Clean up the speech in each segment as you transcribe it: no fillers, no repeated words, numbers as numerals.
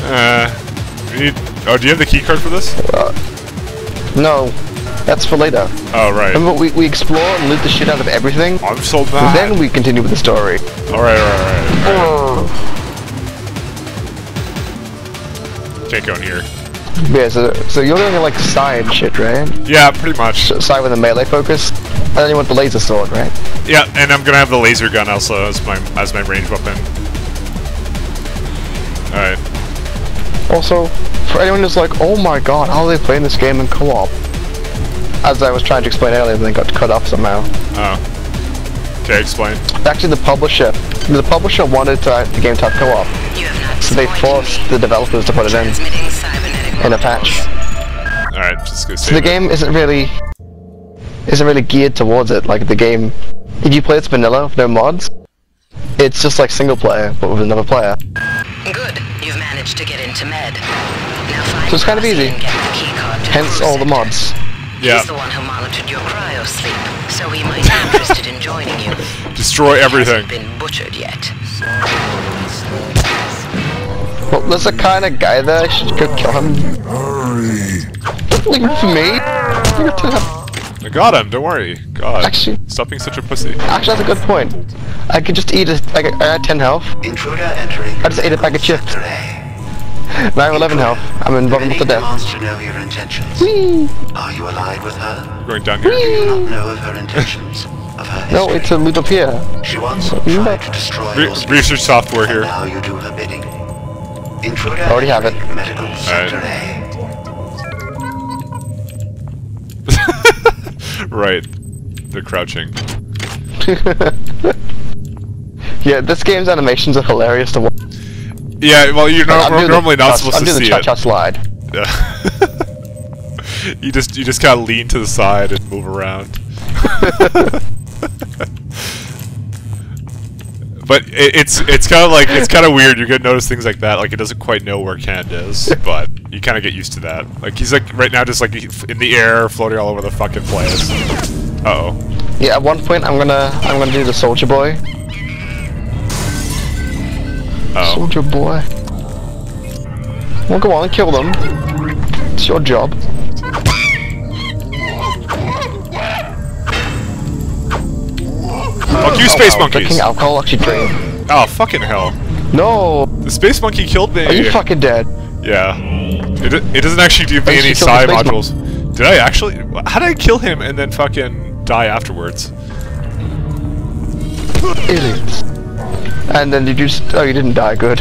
Oh, do you have the key card for this? No, that's for later. Oh, right. Remember, we explore and loot the shit out of everything. I'm so mad. Then we continue with the story. Alright. Can't go in here. Yeah, so you're doing like side shit, right? Yeah, pretty much. Side with a melee focus, and then you want the laser sword, right? Yeah, and I'm gonna have the laser gun also as my range weapon. Alright. Also, for anyone who's like, oh my god, how are they playing this game in co-op? As I was trying to explain earlier, then got cut off somehow. Oh. Okay, explain. Actually, the publisher wanted the game to have co-op, so they forced the developers to put it in a patch. Alright, just go save So the game isn't really geared towards it. Like the game, if you play it vanilla with no mods, it's just like single player but with another player. Good, you've managed to get into Med. Now find So it's kind of easy. Hence all the mods. Yeah. He's the one who monitored your cryo sleep, so he might be interested in joining you. Destroy everything. He hasn't been butchered yet. Well, there's a kind of guy there. I should go kill him. Don't leave him for me. I got him. Don't worry. God. Actually, Stop being such a pussy. that's a good point. I could just eat I had 10 health. Intruder entering. I just ate a bag of chips. Sector A. Now I have 11 health. I'm invulnerable to death. Wants to know your intentions. Whee! Are you allied with her? Going down here. Do you not know of her intentions? Of her No, history? it's a loot up here. She once tried to destroy your species, Research software and here. now you do her bidding. Intruder Already have it. entering Medical Sector A. Right. They're crouching. Yeah, this game's animations are hilarious to watch. Yeah, well, you're normally not supposed to see I'm doing the cha-cha it. slide. Yeah. you just kind of lean to the side and move around. But it's kind of weird. You're gonna notice things like that. Like it doesn't quite know where Cand is, but you kind of get used to that. Like he's like right now just like in the air, floating all over the fucking place. Uh-oh. Yeah, at one point I'm gonna do the soldier boy. Uh-oh. Soldier boy. Well, go on, kill them. It's your job. Fuck you, space monkeys! Drinking alcohol actually drink. Oh, fucking hell. No! The space monkey killed me! Are you fucking dead? Yeah. It doesn't actually give me I any actually killed psi the space modules. Did I actually? How did I kill him and then fucking die afterwards? Idiots. And then did you oh, you didn't die, good.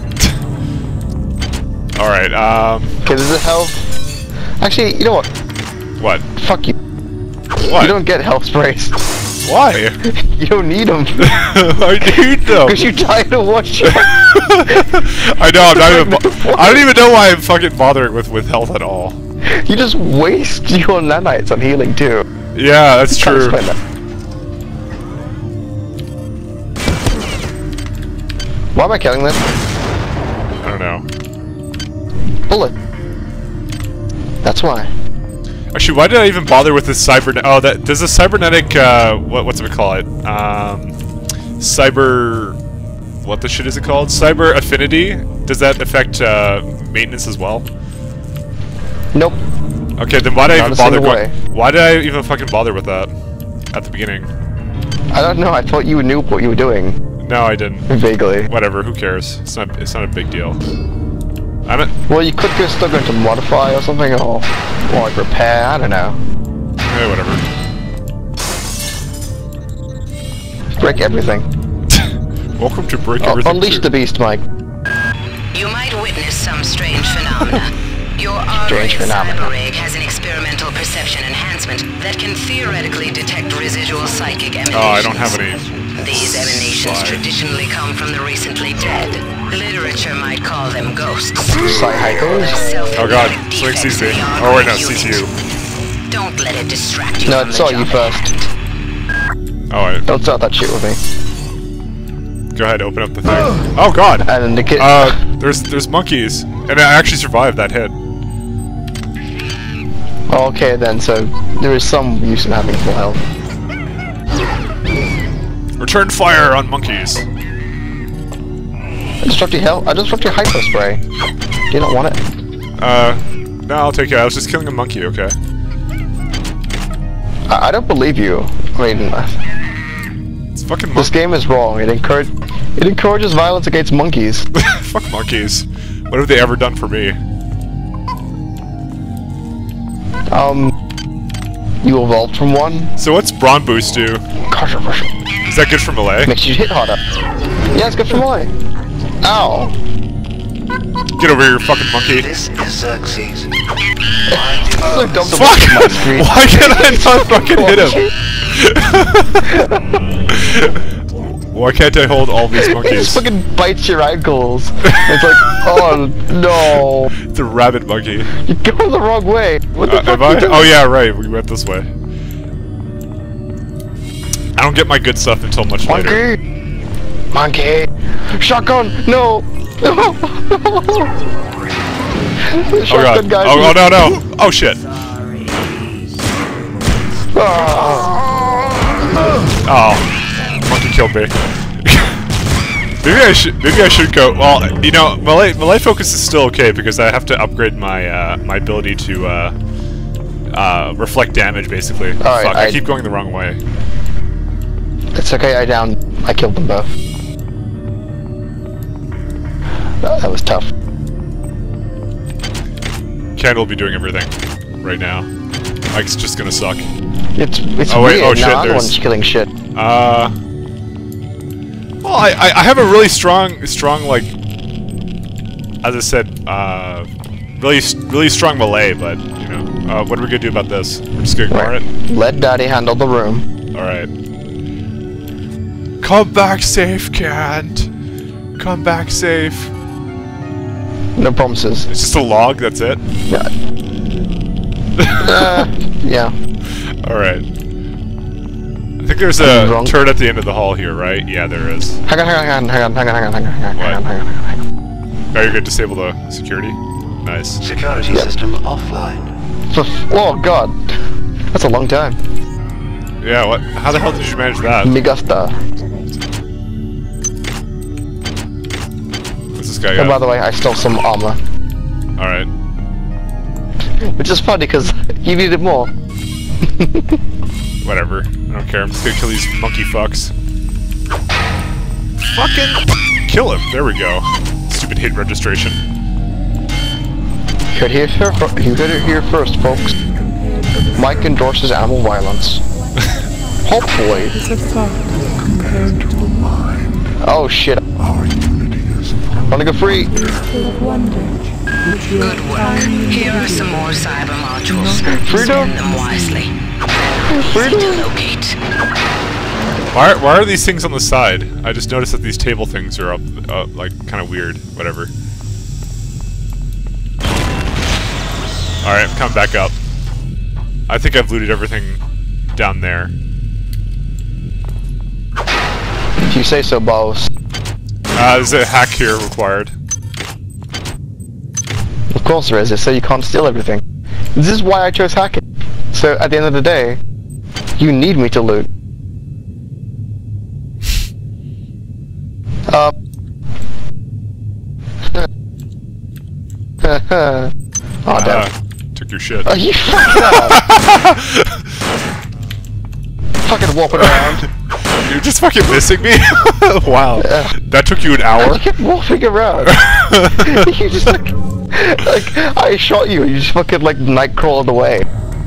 Alright, Okay, there's a health. Actually, you know what? what? Fuck you. What? You don't get health sprays. Why? You don't need them. I need them! Because you died to watch it. I know, I'm not even I don't even know why I'm fucking bothering with health at all. You just waste your nanites on healing too. Yeah, that's Can't true. explain that. Why am I killing this? I don't know. Bullet. That's why. Actually, why did I even bother with this cybernet? Oh, does the cybernetic, what's it call it? What the shit is it called? Cyber affinity? Does that affect, maintenance as well? Nope. Okay, then why did I even bother way. Why did I even fucking bother with that at the beginning? I don't know, I thought you knew what you were doing. No, I didn't. Vaguely. Whatever, who cares? It's not a big deal. I don't. Well, you could still go into modify or something, or like repair, I don't know. Whatever. Break everything. Welcome to Break Everything Unleash 2. the beast, Mike. You might witness some strange phenomena. Your Strange R-ray phenomena. cyber-rig has an experimental perception enhancement that can theoretically detect residual psychic emanations. Oh, I don't have any. These emanations Slide. traditionally come from the recently dead. Literature might call them ghosts. Psy-hypos? Oh god, Swing sees me. Oh wait, no, sees you. Don't let it distract you No, from it the saw you job at first. Oh, hand. wait. Don't start that shit with me. Go ahead, open up the thing. Oh god! And then the kid. There's monkeys. And I actually survived that hit. Okay then, so there is some use in having full health. Return fire on monkeys. I just dropped your hyper spray. Do you not want it? No, I'll take it. I was just killing a monkey, okay? I don't believe you. I mean, It's fucking this game is wrong. It encourages violence against monkeys. Fuck monkeys. What have they ever done for me? You evolved from one. So what's Brawn Boost do? Controversial. Is that good for melee? Makes you hit harder. Yeah, it's good for melee. Ow. Get over here, fucking monkey. This is Xerxes. So dumb to Fuck! watch my screen. Why can't I not fucking hit him? Why can't I hold all these It monkeys? just fucking bites your ankles. It's like, oh no. It's a rabbit monkey. You're going the wrong way. What the fuck Am are you I? doing? Oh yeah, right. We went this way. I don't get my good stuff until much later. Monkey! Shotgun! No! No! The Oh shotgun god. guy. Oh no no. Oh shit. Oh. Monkey killed me. Maybe I should go. Well, you know, melee focus is still okay because I have to upgrade my my ability to reflect damage basically. Alright, Fuck, I keep going the wrong way. It's okay, I killed them both. That was tough. Candle will be doing everything right now. Mike's just gonna suck. It's Oh, wait, weird. oh, shit, Now I'm the there's- one's killing shit. Well, I have a really strong like, as I said, really strong melee, but you know, what are we gonna do about this? We're just gonna ignore it. Let Daddy handle the room. All right. Come back safe, Cant. Come back safe. No promises. It's just a log. That's it. Yeah. Yeah. All right. I think there's a Wrong. turret at the end of the hall here, right? Yeah, there is. Hang on. Oh, you're gonna disable the security? Nice. Security system offline. Oh god. That's a long time. Yeah, what? How the hell did you manage that? Me gusta. What's this guy And by got? the way, I stole some armor. Alright. Which is funny because you needed more. Whatever. I don't care. I'm just gonna kill these monkey fucks. Fucking kill him. There we go. Stupid hit registration. You heard it here first, folks. Mike endorses animal violence. Hopefully. Oh shit. Wanna go free? Good work. Here are some more cyber modules. Freedom. Spend them wisely. Freedom. To locate. Why are these things on the side? I just noticed that these table things are up, like, kind of weird. Whatever. Alright, I'm coming back up. I think I've looted everything down there. If you say so, boss. There's a hack here required. Of course there is, so you can't steal everything. This is why I chose hacking. So at the end of the day, you need me to loot. Oh damn. Took your shit. Oh, you fucked up. Fucking warping around. You're just fucking missing me? Wow. That took you an hour? You kept warping around. You just like I shot you and you just fucking like night crawled away.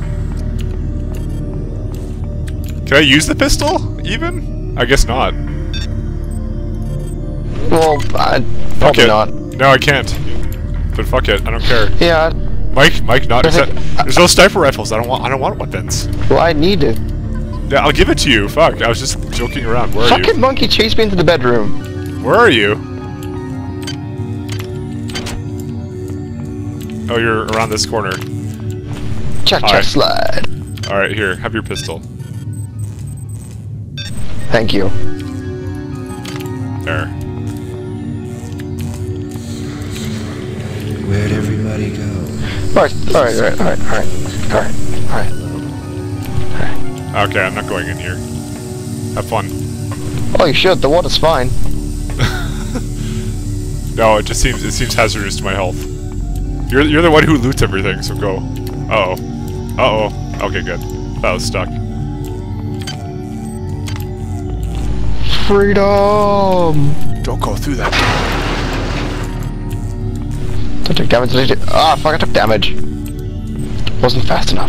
Can I use the pistol, even? I guess not. Well, Fuck probably it. not. No, I can't. But fuck it, I don't care. Yeah, Mike, not. There's no sniper rifles. I don't want weapons. well I need it. Yeah, I'll give it to you. Fuck, I was just joking around. Where are Fucking you? monkey chased me into the bedroom. Where are you? Oh, you're around this corner. Cha-cha Alright. slide. Alright, here, have your pistol. Thank you. There. Where'd everybody go? Alright. Okay, I'm not going in here. Have fun. Oh, you should. The water's fine. No, it seems hazardous to my health. You're the one who loots everything, so go. Uh-oh. Uh-oh. Okay, good. That was stuck. Freedom! Don't go through that Don't take damage. Ah, fuck, I took damage. Wasn't fast enough.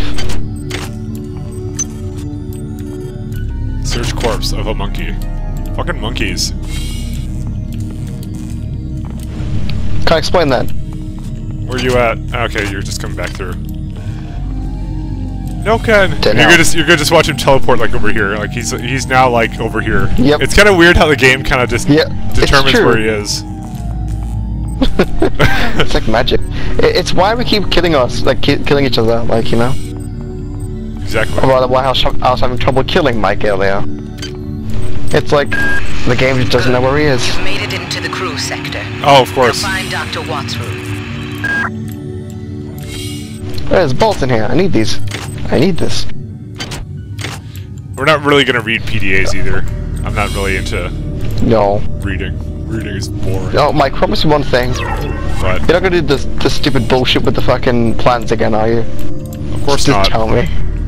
Search corpse of a monkey. Fucking monkeys. Can't explain that. Where you at? Okay, you're just coming back through. No, Ken. Dead You're now. gonna just watch him teleport like over here. Like he's now like over here. Yep. It's kind of weird how the game kind of just Yeah, it's determines true. where he is. It's like magic. It's why we keep killing us, like killing each other, like, you know? Exactly. Or why I was having trouble killing Mike earlier. It's like the game just doesn't know where he is. You've made it into the crew sector. Oh, of Now course. find Dr. Watt's room. There's bolts in here. I need these. I need this. We're not really gonna read PDAs either. I'm not really into No. reading. Reading is boring. No, Mike, promise me one thing. But You're not gonna do this stupid bullshit with the fucking plants again, are you? of course Just not. tell me.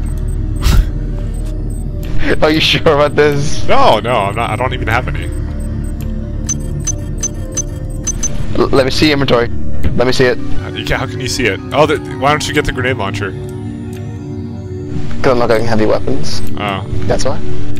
Are you sure about this? No, I'm not. I don't even have any. Let me see inventory. Let me see it. How can you see it? Oh, why don't you get the grenade launcher? Because I'm not getting heavy weapons. Oh. That's why.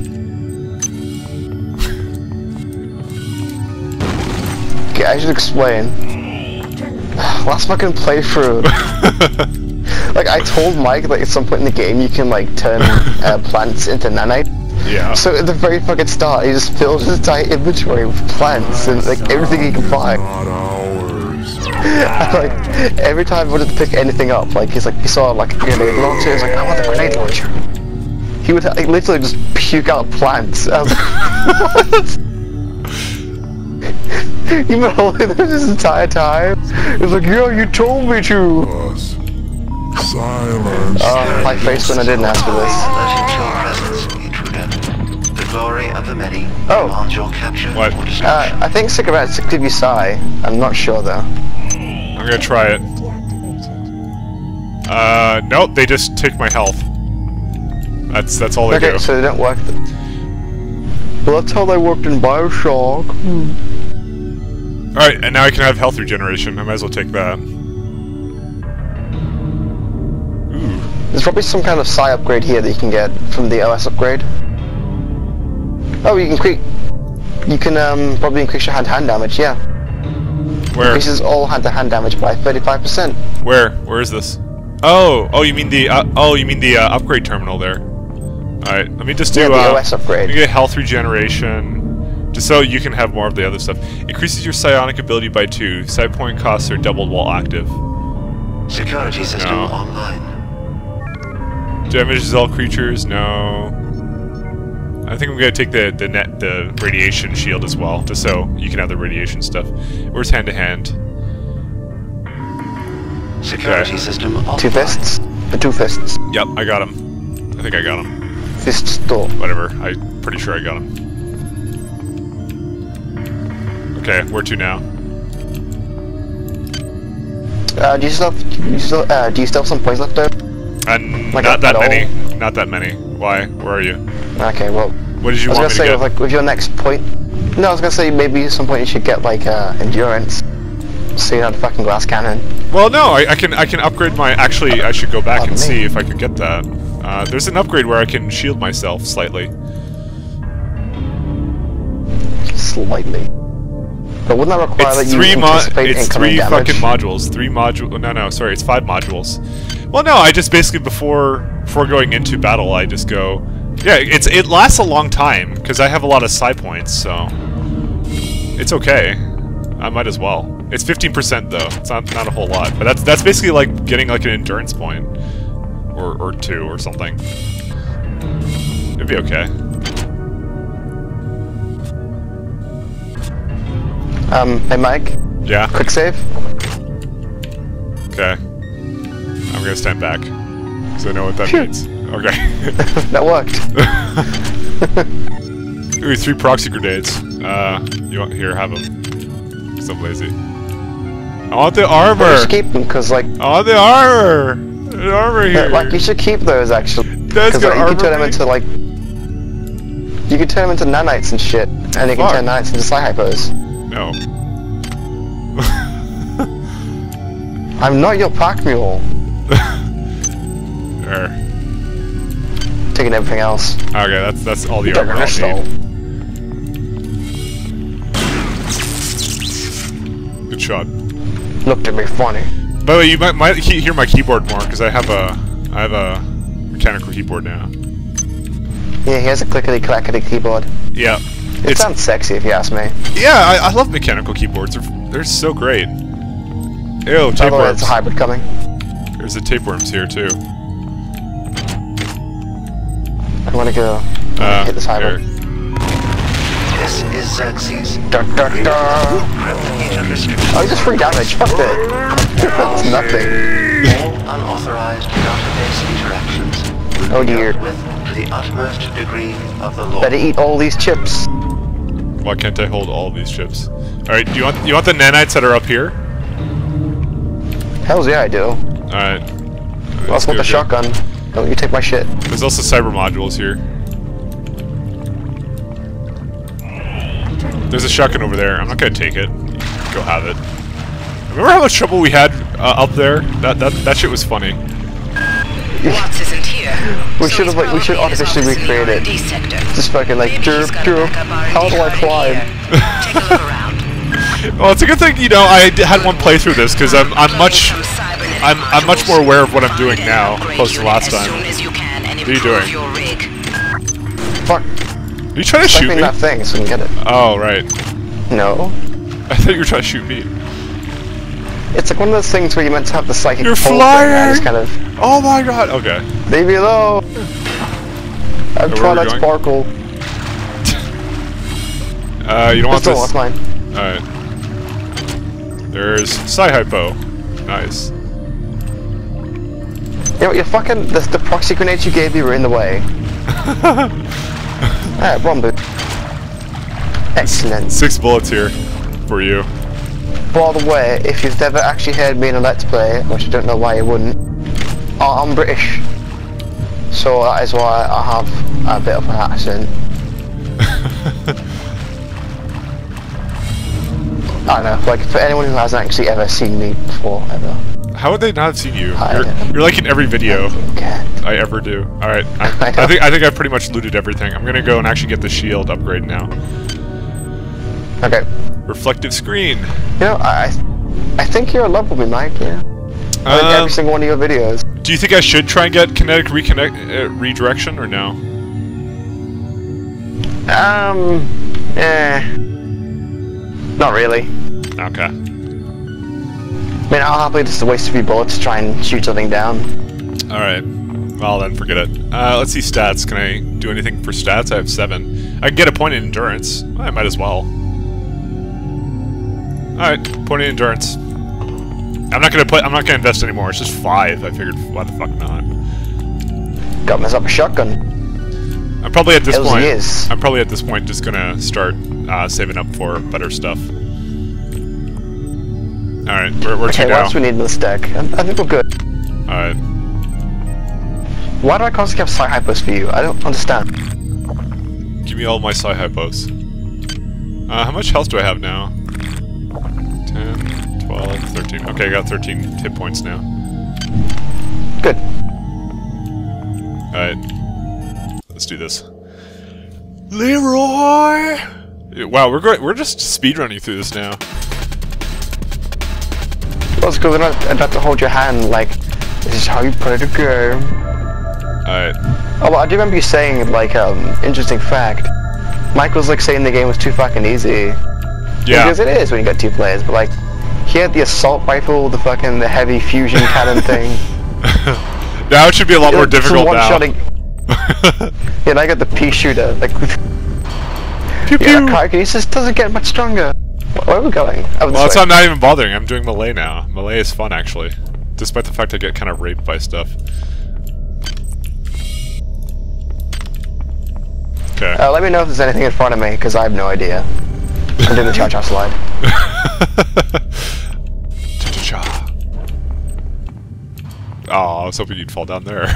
Okay, I should explain. Last fucking playthrough. Like, I told Mike that at some point in the game you can, like, turn plants into nanite. Yeah. So at the very fucking start, he just filled his entire inventory with plants and, like, everything he could buy. And, like, every time I wanted to pick anything up, like, he's like, he saw, like, a grenade launcher, he's like, I want the grenade launcher. He would, like, literally just puke out plants. I was like, what? You've been holding this entire time? It's like, yo, you told me to! Silence. My face when I didn't ask for this. Your presence, intruder. The glory of the many Oh. demands your capture What? or destruction. I think cigarettes give you psi. I'm not sure though. I'm gonna try it. Nope, they just take my health. That's all they Okay, do. so they don't work. Well, that's how they worked in Bioshock. Alright, and now I can have health regeneration. I might as well take that. Ooh. There's probably some kind of psi upgrade here that you can get from the OS upgrade. Oh, you can probably increase your hand-to-hand damage. Yeah, Where? increases all hand-to-hand damage by 35%. Where is this? Oh, you mean the upgrade terminal there. Alright, let me just do Yeah, the OS upgrade. You get health regeneration, just so you can have more of the other stuff. Increases your psionic ability by 2. Psi point costs are doubled while active. Security system No. online. Damages all creatures. No. I think I'm gonna take the radiation shield as well, just so you can have the radiation stuff. Where's hand to hand? Security Okay. system offline. Two fists. The two fists. Yep, I got him. I think I got him. Fist store. Whatever. I'm pretty sure I got him. Okay, where to now? Do you still have some points left over? Like Not that at all? many. Not that many. Why? Where are you? Okay, well, What did you I was want gonna me to say get? like with your next point. No, I was gonna say maybe at some point you should get like endurance. So you have the fucking glass cannon. Well, no, I can upgrade my. Actually, I should go back and Pardon see me. if I could get that. There's an upgrade where I can shield myself slightly. Slightly. But wouldn't that require It's that you three anticipate It's incoming three damage? fucking modules. 3 module. No, sorry, it's 5 modules. Well, no, I just basically before going into battle, I just go. Yeah, it lasts a long time because I have a lot of psi points, so it's okay. I might as well. It's 15% though. It's not a whole lot, but that's basically like getting like an endurance point, or 2 or something. It'd be okay. Hey Mike, Yeah. quick save. Okay. I'm gonna stand back because I know what that Phew. means. Okay. That worked. Ooh, 3 proxy grenades. You want here? Have them. 'Cause I'm lazy. I want the You armor. should keep them, because, like, I want the armor. The armor here. like, you should keep those, actually. That's Because, got like, you can turn armor them into, like... You can turn them into nanites and shit. And you can Fuck. turn nanites into Psy-Hypos. No. I'm not your pack mule. There. Taking everything else. Okay, that's all the Don't armor I'll stall. need. Good shot. Looked at me funny. By the way, you might hear my keyboard more because I have a mechanical keyboard now. Yeah, he has a clickety-clackety keyboard. Yeah. It sounds sexy, if you ask me. Yeah, I love mechanical keyboards. They're so great. Ew, By the way, tapeworms. it's a hybrid coming. There's the tapeworms here too. I want to go hit this hybrid. here. This is Xerxes. Da, da, da. Replicator restriction. Oh, just free damage. Fuck it. That's nothing. All unauthorized database interactions will Oh be dear. dealt with to the utmost degree of the law. Better eat all these chips. Why can't I hold all of these chips? All right, you want the nanites that are up here? Hells yeah, I do. All right. I also want the shotgun. Don't you take my shit. There's also cyber modules here. There's a shotgun over there. I'm not gonna take it. Go have it. Remember how much trouble we had up there? That shit was funny. Watts isn't here. We should have, like, we should artificially recreate it. Just fucking like, derp, derp. How do I climb? Take a look around. Well, it's a good thing, you know, I had one playthrough this because I'm much more aware of what I'm doing now, opposed to last time. What are you doing? Fuck. Are you trying to shoot Typing me? that thing so we can get it. Oh, right. No. I thought you were trying to shoot me. It's like one of those things where you're meant to have the psychic You're pulse thing, and I just flying! kind of, Oh my god. Okay. leave me alone. I'm where trying are we that going? sparkle. You don't want Still, this. that's mine. Alright. There's Psy-Hypo. Nice. You know what, you're fucking, the proxy grenades you gave me were in the way. Alright, bomb boot. Excellent. 6 bullets here for you. By the way, if you've never actually heard me in a Let's Play, which I don't know why you wouldn't, I'm British. So that is why I have a bit of an accent. I don't know, like, for anyone who hasn't actually ever seen me before, ever. How would they not have seen you? Hi. You're like in every video Okay. I ever do. Alright. I know. I think I pretty much looted everything. I'm gonna go and actually get the shield upgrade now. Okay. Reflective screen. You know, I think you're in love with me, Mike, yeah. I like every single one of your videos. Do you think I should try and get kinetic redirection or no? Not really. Okay. I mean, I'll happily just waste a few bullets to try and shoot something down. Alright. Well then, forget it. Let's see stats. Can I do anything for stats? I have 7. I can get a point in endurance. I might as well. Alright, point in endurance. I'm not gonna invest anymore. It's just 5. I figured, why the fuck not? Got myself a shotgun. I'm probably at this Hells point. yes. I'm probably at this point just gonna start saving up for better stuff. All right, we're Okay, two what down. else we need in the stack? I think we're good. All right, Why do I constantly have Psy-Hypos for you? I don't understand. give me all my Psy-Hypos. How much health do I have now? 10, 12, 13. Okay, I got 13 hit points now. Good. All right, let's do this. Leroy! Wow, we're just speedrunning through this now. Well, it's because I don't have to hold your hand like, this is how you play the game. Alright. Oh, well, I do remember you saying, like, interesting fact. Mike was, like, saying the game was too fucking easy. Yeah. Because it is when you got 2 players, but, like, he had the assault rifle, the heavy fusion cannon thing. Now it should be a lot more difficult now. One-shotting. Yeah, and I got the pea shooter. Like, Pew pew! yeah, Kyrgyz doesn't get much stronger. Where are we going? Oh, Well, that's why I'm not even bothering. I'm doing melee now. Melee is fun, actually. Despite the fact I get kind of raped by stuff. Okay. Let me know if there's anything in front of me, because I have no idea. I'm doing the cha-cha slide. Oh, I was hoping you'd fall down there.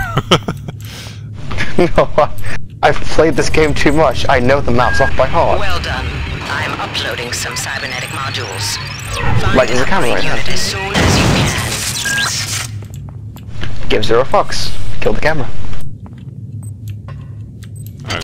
No, I've played this game too much. I know the maps off by heart. Well done. I'm uploading some cybernetic modules. Like there's a camera right now. Unit as soon as you can. Give 0 fucks. Kill the camera.